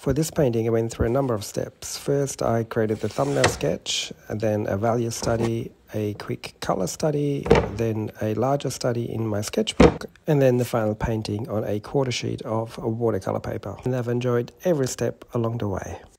For this painting, I went through a number of steps. First, I created the thumbnail sketch, and then a value study, a quick colour study, then a larger study in my sketchbook, and then the final painting on a quarter sheet of watercolour paper. And I've enjoyed every step along the way.